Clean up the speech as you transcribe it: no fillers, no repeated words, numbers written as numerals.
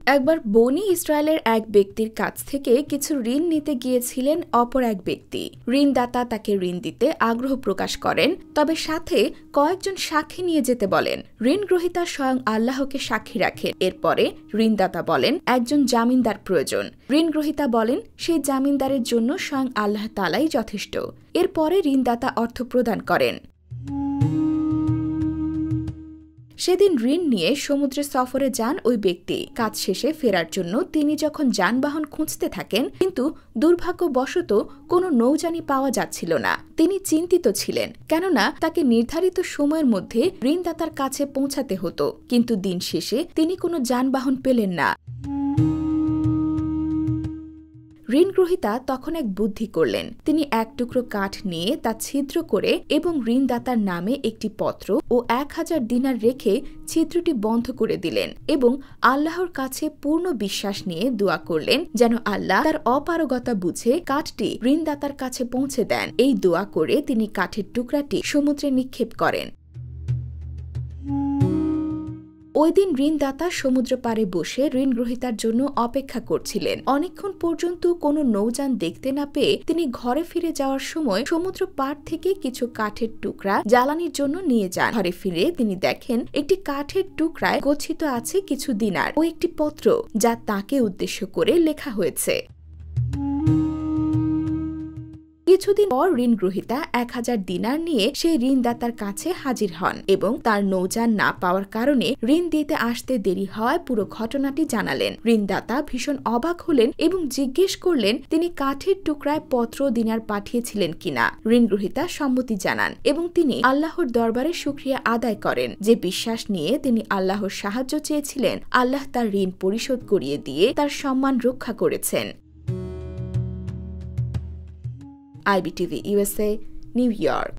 একবার বনি ইসরায়েলের এক ব্যক্তির কাছ থেকে কিছু ঋণ নিতে গিয়েছিলেন অপর এক ব্যক্তি। ঋণদাতা তাকে ঋণ দিতে আগ্রহ প্রকাশ করেন, তবে সাথে কয়েকজন সাক্ষী নিয়ে যেতে বলেন। ঋণ গ্রহীতা স্বয়ং আল্লাহকে সাক্ষী রাখেন। এরপরে ঋণদাতা বলেন একজন জামিনদার প্রয়োজন। ঋণ গ্রহীতা বলেন সেই জামিনদারের জন্য স্বয়ং আল্লাহ তাআলাই যথেষ্ট। এরপরে ঋণদাতা অর্থ প্রদান করেন। সেদিন ঋণ নিয়ে সমুদ্রে সফরে যান ওই ব্যক্তি। কাজ শেষে ফেরার জন্য তিনি যখন যানবাহন খুঁজতে থাকেন, কিন্তু দুর্ভাগ্যবশত কোনো নৌযানই পাওয়া যাচ্ছিল না। তিনি চিন্তিত ছিলেন, কেননা তাকে নির্ধারিত সময়ের মধ্যে ঋণদাতার কাছে পৌঁছাতে হতো, কিন্তু দিন শেষে তিনি কোনো যানবাহন পেলেন না। ঋণগ্রহীতা তখন এক বুদ্ধি করলেন। তিনি এক টুকরো কাঠ নিয়ে তা ছিদ্র করে এবং ঋণদাতার নামে একটি পত্র ও 1000 দিনার রেখে ছিদ্রটি বন্ধ করে দিলেন এবং আল্লাহর কাছে পূর্ণ বিশ্বাস নিয়ে দোয়া করলেন যেন আল্লাহ তার অপারগতা বুঝে কাঠটি ঋণদাতার কাছে পৌঁছে দেন। এই দোয়া করে তিনি কাঠের টুকরাটি সমুদ্রে নিক্ষেপ করেন। ওই দিন ঋণদাতা সমুদ্র পাড়ে বসে ঋণগ্রহীতার জন্য অপেক্ষা করছিলেন। অনেকক্ষণ পর্যন্ত কোনো নৌযান দেখতে না পেয়ে তিনি ঘরে ফিরে যাওয়ার সময় সমুদ্র পাড় থেকে কিছু কাঠের টুকরা জ্বালানির জন্য নিয়ে যান। ঘরে ফিরে তিনি দেখেন একটি কাঠের টুকরায় গচ্ছিত আছে কিছু দিনার ও একটি পত্র, যা তাকে উদ্দেশ্য করে লেখা হয়েছে। কিছুদিন পর ঋণগ্রহীতা 1000 দিনার নিয়ে সেই ঋণদাতার কাছে হাজির হন এবং তার নৌযান না পাওয়ার কারণে ঋণ দিতে আসতে দেরি হওয়ায় পুরো ঘটনাটি জানালেন। ঋণদাতা ভীষণ অবাক হলেন এবং জিজ্ঞেস করলেন তিনি কাঠের টুকরায় পত্র দিনার পাঠিয়েছিলেন কিনা। ঋণগ্রহীতা সম্মতি জানান এবং তিনি আল্লাহর দরবারে শুকরিয়া আদায় করেন যে বিশ্বাস নিয়ে তিনি আল্লাহর সাহায্য চেয়েছিলেন, আল্লাহ তার ঋণ পরিশোধ করিয়ে দিয়ে তার সম্মান রক্ষা করেছেন। IBTV USA, New York।